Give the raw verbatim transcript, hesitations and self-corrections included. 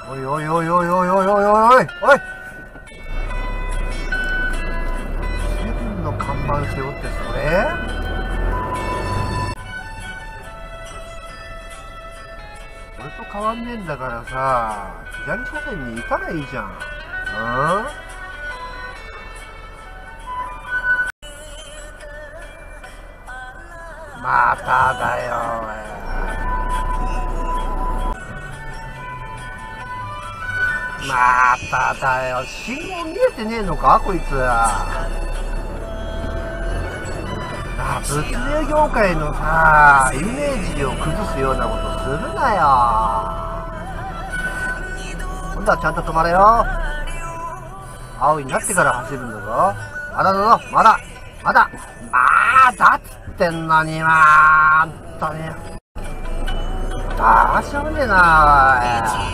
おいおいおいおいおいおいおいおいおいセブンの看板背負ってそれ俺と変わんねえんだからさ、左車線に行かないいじゃん。うんまただよおい。まただよ、信号見えてねえのかこいつ。あ、物流業界のさ、イメージを崩すようなことするなよ。今度はちゃんと止まれよ。青になってから走るんだぞ。まだだぞ、まだまだまだっつってんのに、まあ、ほんとに。どうしようもねえなおい。